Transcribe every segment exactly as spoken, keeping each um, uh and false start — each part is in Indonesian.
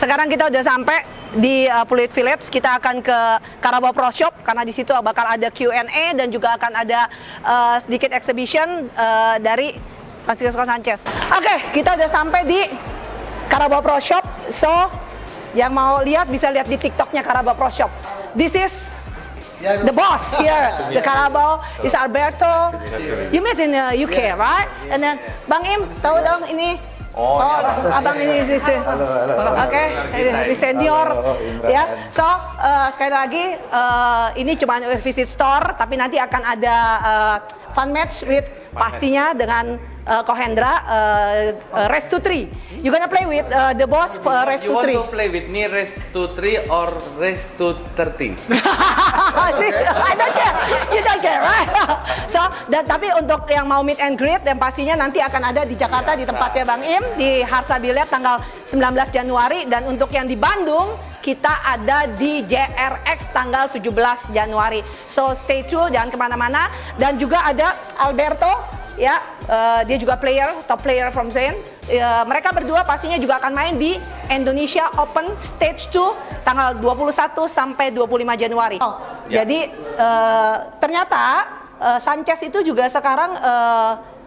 sekarang kita udah sampai di uh, Pluit Village. Kita akan ke Carabao Pro Shop karena di situ bakal ada Q and A dan juga akan ada uh, sedikit exhibition uh, dari Francisco Sanchez. Oke, okay, kita udah sampai di Carabao Pro Shop. So, yang mau lihat bisa lihat di TikToknya Carabao Pro Shop. This is the boss here. The Carabao is Alberto. You met in uh, U K, right? And then Bang Im, tahu dong ini? Oh, oh ya. Abang ini sih. Oke, okay. Di senior, ya. So uh, sekali lagi uh, ini cuma visit store, tapi nanti akan ada uh, fun match with pastinya dengan uh, Kohendra uh, uh, Race to three. You gonna play with uh, the boss for uh, Race to three? You want to play with me Race to three or Race to thirty? I don't care. You don't care, right? So, dan tapi untuk yang mau meet and greet dan pastinya nanti akan ada di Jakarta di tempatnya Bang Im di Harsa Billiard tanggal sembilan belas Januari, dan untuk yang di Bandung kita ada di J R X tanggal tujuh belas Januari. So stay tune, jangan kemana-mana. Dan juga ada Alberto, ya, uh, dia juga player, top player from Zen. Uh, mereka berdua pastinya juga akan main di Indonesia Open Stage dua tanggal dua puluh satu sampai dua puluh lima Januari. Oh, ya. Jadi uh, ternyata uh, Sanchez itu juga sekarang uh,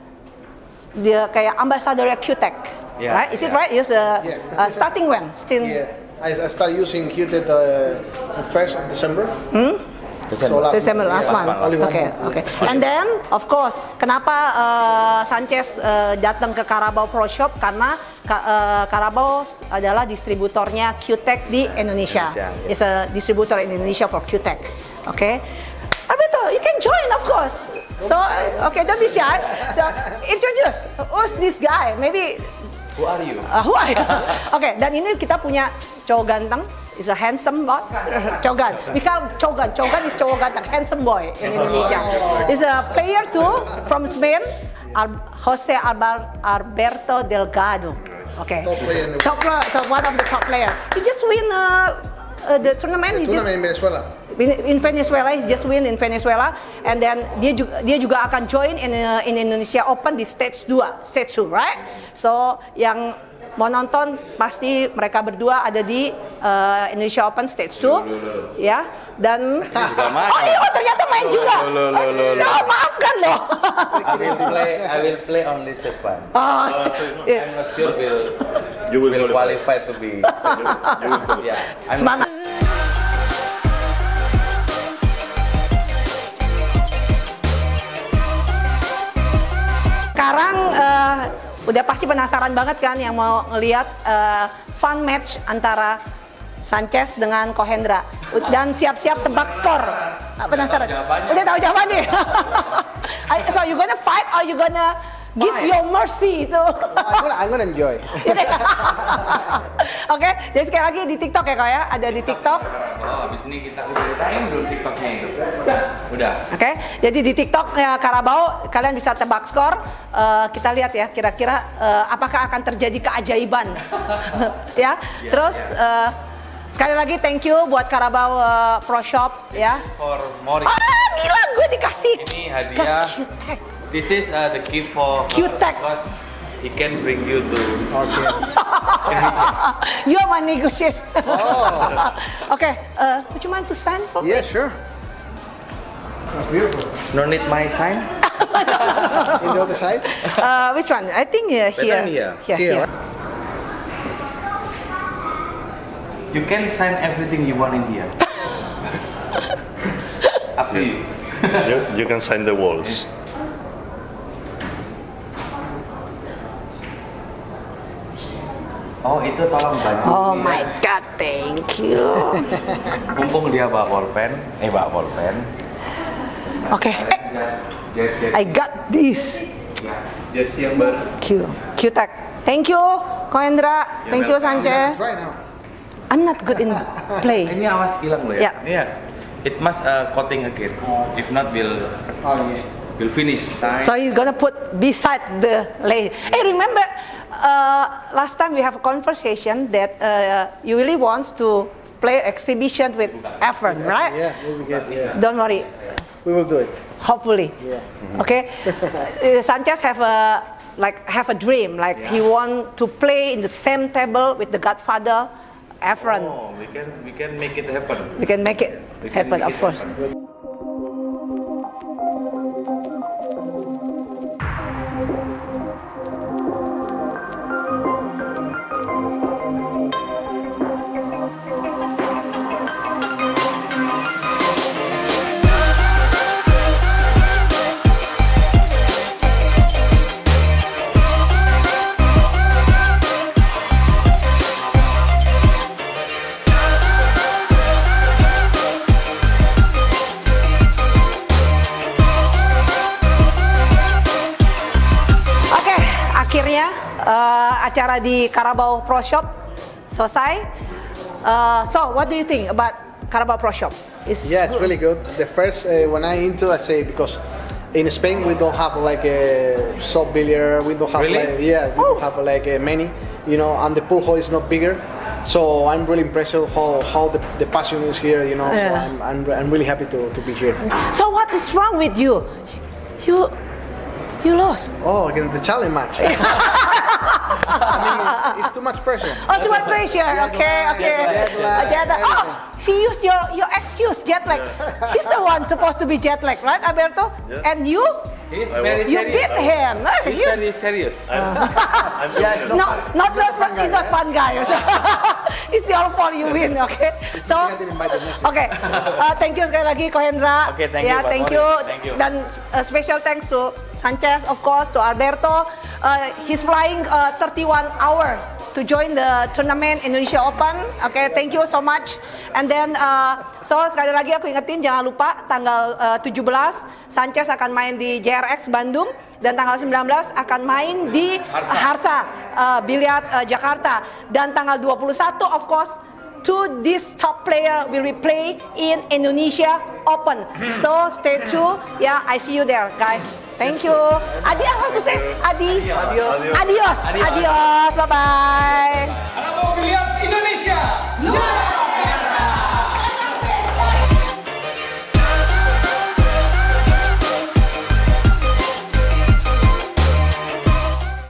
dia kayak ambasadornya Q Tech, yeah, right? Is yeah. it right? Yes. Uh, yeah. uh, starting when? Still. Yeah. I, I started using Q Tech uh, first of December. Hmm? December. So last, December last month. Oke, oke. Okay, okay. And then, of course, kenapa uh, Sanchez uh, datang ke Carabao Pro Shop? Karena uh, Carabao adalah distributornya Q Tech di Indonesia. Indonesia. It's a distributor in Indonesia for Q Tech. Oke. Okay. Alberto, you can join, of course. So, okay, don't be shy. So, introduce. Who's this guy? Maybe. Who are you? Uh, who are you? Oke, okay, dan ini kita punya cowok ganteng. Is a handsome boy. Cogan. We call Cogan. Cogan is cowok ganteng, handsome boy in Indonesia. Is a player too from Spain, Al Jose Albar Alberto Delgado. Oke. Okay. Top player. Top, top one of the top player. He just win uh, uh, the tournament. The he tournament just, in Venezuela. In Venezuela, he just win in Venezuela, and then dia juga dia juga akan join in uh, in Indonesia Open di stage dua, stage two, right? So yang mau nonton pasti mereka berdua ada di uh, Indonesia Open Stage two, ya. Dan oh iya, ternyata main juga. Oh, maafkan loh. I will play, I will play only stage one. Oh, so, yeah. I'm not sure will you will, will qualify to be. Yeah, semangat. Sekarang uh, udah pasti penasaran banget kan yang mau ngelihat uh, fun match antara Sanchez dengan Kohendra, dan siap-siap tebak skor. Uh, penasaran? Udah tahu jawabannya? So you gonna fight or you gonna give Fine. your mercy to? I'm gonna, I'm gonna enjoy. Oke, okay, jadi sekali lagi di TikTok ya kak ya, ada di TikTok. Oh, habis ini kita udah ceritain dulu TikToknya itu. Udah. Oke, okay, jadi di TikTok ya Carabao kalian bisa tebak skor. Uh, kita lihat ya kira-kira uh, apakah akan terjadi keajaiban. Ya, terus uh, sekali lagi thank you buat Carabao uh, Pro Shop ya. For more. Ah, gila gue dikasih. Ini hadiah. This is uh, the gift for Q Tech. Because he can bring you to Okay. You're my negotiation. Oh. Okay, uh, would you mind to sign for me? Yeah, sure. That's beautiful. No need my sign. In the other side? Uh, which one? I think uh, here. here. Here, Here, here. You can sign everything you want in here. Up to you. you. You can sign the walls. Oh, itu tolong baju. Oh my god, thank you. Mumpung dia bawa bolpen, eh bawa bolpen. Oke. Okay. I got this. Jersey yang baru. Q, Q Tech. Thank you, Kohendra. Thank you, Sanchez. Right now. I'm not good in play. Ini awas hilang loh ya. Yeah. Iya. It must uh, coating again. If not, will Oh yeah. will finish. So he's gonna put beside the lady. Hey, remember uh, last time we have a conversation that uh, you really wants to play exhibition with Efren, right? Yeah, we'll be good. Yeah. Don't worry. We will do it. Hopefully. Yeah. Okay. uh, Sanchez have a like have a dream, like yeah. he want to play in the same table with the Godfather, Efren. Oh, we can we can make it happen. We can make it We can happen, make of it course. happen. Oke, akhirnya uh, acara di Carabao Pro Shop selesai. Uh, so, what do you think about Carabao Pro Shop? It's Yeah, it's good. really good. The first uh, when I into, I say because in Spain we don't have like a soft billiard. We don't have Really? like yeah, we don't have like a many. You know, and the pool hall is not bigger. So I'm really impressed with how, how the, the passion is here. You know, so Yeah. I'm, I'm I'm really happy to, to be here. So, what is wrong with you? You, you lost. Oh, again the challenge match. I mean, it's too much pressure. Oh, too much pressure. Okay, okay. Jet lag, Uh, jet lag. Oh, she used your your excuse, jet lag. He's the one supposed to be jet lag, right, Alberto? Yeah. And you, He's very you serious. beat him. Huh? He's You- very serious. I'm Yeah, it's not. No, not not not, it's not fun guy. It's your fault you win, okay? So, I didn't invite the next okay. Uh, thank you sekali lagi Ko Hendra. Oke, thank you, Ya, Pak thank Mori. you. Thank you. Dan uh, special thanks to Sanchez, of course, to Alberto. Uh, he's flying uh, thirty-one hour to join the tournament Indonesia Open. Oke, okay, thank you so much. And then, uh, so sekali lagi aku ingetin jangan lupa tanggal uh, tujuh belas Sanchez akan main di J R X Bandung dan tanggal sembilan belas akan main di Harsa. Harsa uh, Biliard uh, Jakarta dan tanggal dua puluh satu of course to this top player will be play in Indonesia Open. So stay tuned. Yeah, I see you there, guys. Thank you. Adi, how to say? Adi. Adios. Adios. Adios. Bye bye. Carabao Biliard Indonesia.